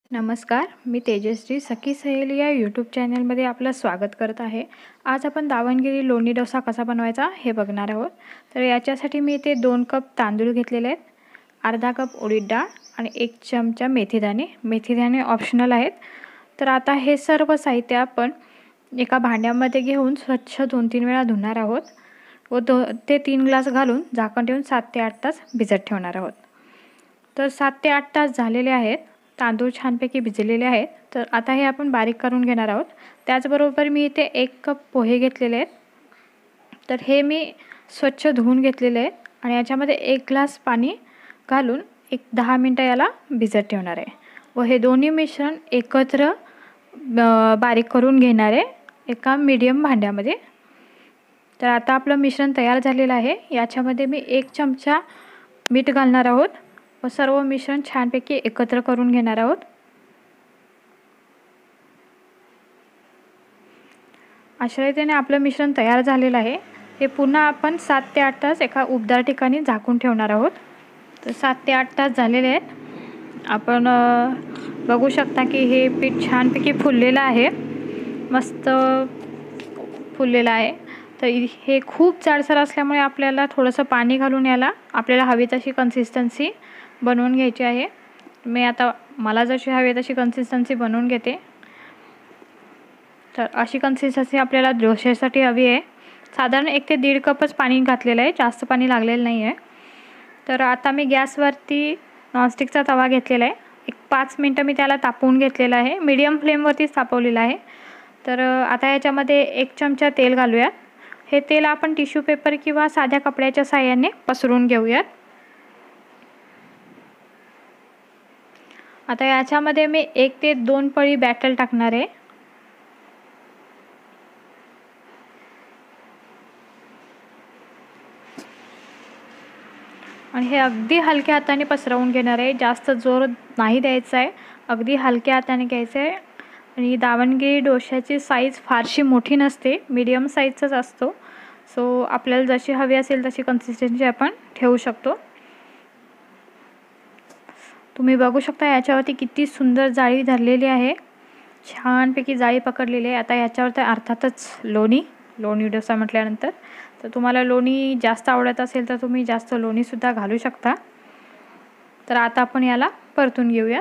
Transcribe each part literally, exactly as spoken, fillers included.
नमस्कार, मी तेजश्री सखी सहेली या यूट्यूब चॅनलमध्ये आपलं स्वागत करत आहे। आज आपण दावणगिरी लोणी डोसा कसा बनवायचा हे बघणार आहोत। तर याच्यासाठी मी इथे दोन कप तांदूळ घेतलेले आहेत, अर्धा कप उडीद डाळ आणि एक चमचा मेथीदाणे। मेथीदाणे ऑप्शनल आहेत। तर आता हे सर्व साहित्य आपण एका भांड्यामध्ये घेऊन स्वच्छ दोन तीन वेळा धुणार आहोत व दो ते तीन ग्लास घालून झाकण ठेवून सात ते आठ तास भिजत ठेवणार आहोत। तर सात ते आठ तास झालेले आहेत, तांदूळ छानपैकी भिजलेले आहेत। तर आता हे आपण बारीक करून घेणार आहोत। त्याचबरोबर मी इथे एक कप पोहे घेतलेले आहेत, तर हे मी स्वच्छ धुवून घेतलेले आहेत आणि याच्यामध्ये एक ग्लास पाणी घालून एक दहा मिनिटं याला भिजत ठेवणार आहे व हे दोन्ही मिश्रण एकत्र बारीक करून घेणार आहे एका मीडियम भांड्यामध्ये। तर आता आपलं मिश्रण तयार झालेलं आहे। याच्यामध्ये मी एक चमचा मीठ घालणार आहोत व सर्व मिश्रण छानपैकी एकत्र करून घेणार आहोत। अशा रीतीने आपलं मिश्रण तयार झालेलं आहे। हे पुन्हा आपण सात ते आठ तास एका उबदार ठिकाणी झाकून ठेवणार आहोत। तर सात ते आठ तास झालेले आहेत। आपण बघू शकता की हे पीठ छानपैकी फुललेलं आहे, मस्त फुललेलं आहे। तर हे खूप जाडसर असल्यामुळे आपल्याला थोडंसं पाणी घालून याला आपल्याला हवी तशी कन्सिस्टन्सी बनवून घ्यायची आहे। मी आता मला जशी हवी तशी कन्सिस्टन्सी बनवून घेते। तर अशी कन्सिस्टन्सी आपल्याला डोश्यासाठी हवी आहे। साधारण एक ते दीड कपच पाणी घातलेलं आहे, जास्त पाणी लागलेलं नाही आहे। तर आता मी गॅसवरती नॉनस्टिकचा तवा घेतलेला आहे। एक पाच मिनटं मी त्याला तापवून घेतलेलं आहे, मीडियम फ्लेमवरतीच तापवलेलं आहे। तर आता याच्यामध्ये एक चमचा तेल घालूयात। हे तेल आपण टिश्यू पेपर किंवा साध्या कपड्याच्या साहाय्याने पसरून घेऊयात। आता याच्यामध्ये मी एक ते दोन पळी बॅटर टाकणार आहे। आणि हे अगदी हलक्या हाताने पसरवून घेणार आहे, जास्त जोर नाही द्यायचा आहे, अगदी हलक्या हाताने घ्यायचं आहे। आणि दावणगिरी डोश्याची साईज फारशी मोठी नसते, मीडियम साईजचाच असतो। सो आपल्याला जशी हवी असेल तशी कन्सिस्टन्सी आपण ठेवू शकतो। तुम्ही बघू शकता याच्यावरती किती सुंदर जाळी धरलेली आहे, छानपैकी जाळी पकडलेली आहे। आता याच्यावरती अर्थातच लोणी लोणी डोसा म्हटल्यानंतर तर तुम्हाला लोणी जास्त आवडत असेल तर तुम्ही जास्त लोणीसुद्धा घालू शकता। तर आता आपण याला परतून घेऊयात।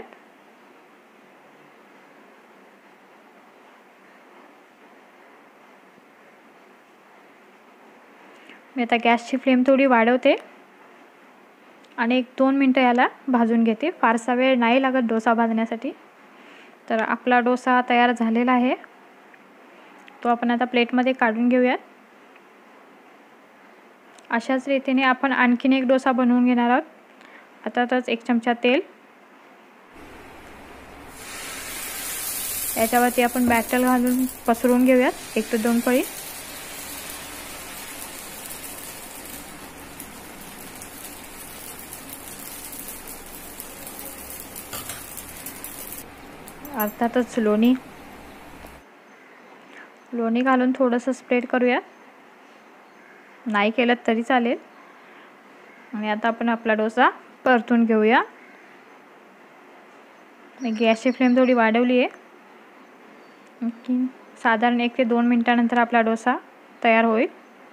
मी आता गॅसची फ्लेम थोडी वाढवते आणि एक दोन मिनटं याला भाजून घेते, फारसा वेळ नाही लागत डोसा भाजण्यासाठी। तर आपला डोसा तयार झालेला आहे, तो आपण आता प्लेटमध्ये काढून घेऊयात। अशाच रीतीने आपण आणखीन एक डोसा बनवून घेणार आहोत। आता त्याच एक चमचा तेल, याच्यावरती आपण बॅटर घालून पसरवून घेऊयात एक ते दोन पळी। अर्थातच लोणी लोणी घालून थोडंसं स्प्रेड करूया, नाही केलं तरी चालेल। आणि आता आपण आपला डोसा परतून घेऊया। मी गॅसची फ्लेम थोडी वाढवली आहे, आणखी साधारण एक ते दोन मिनिटानंतर आपला डोसा तयार होईल।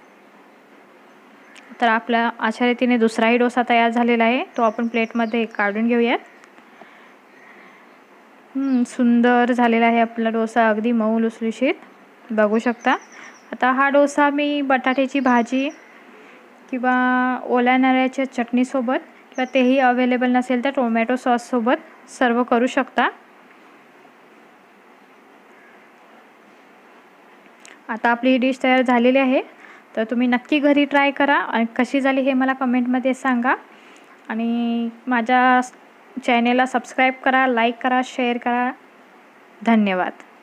तर आपला अशा रीतीने दुसराही डोसा तयार झालेला आहे, तो आपण प्लेटमध्ये काढून घेऊयात। सुंदर झालेला आहे आपला डोसा, अगदी मऊ लुसलुशीत बघू शकता। आता हा डोसा मी बटाट्याची भाजी किंवा ओल्या नारळाच्या चटणीसोबत किंवा तेही अवेलेबल नसेल तर टोमॅटो सॉससोबत सर्व करू शकता। आता आपली ही डिश तयार झालेली आहे, तर तुम्ही नक्की घरी ट्राय करा आणि कशी झाली हे मला कमेंटमध्ये सांगा। आणि माझ्या चॅनेलला सबस्क्राईब करा, लाईक करा, शेअर करा। धन्यवाद।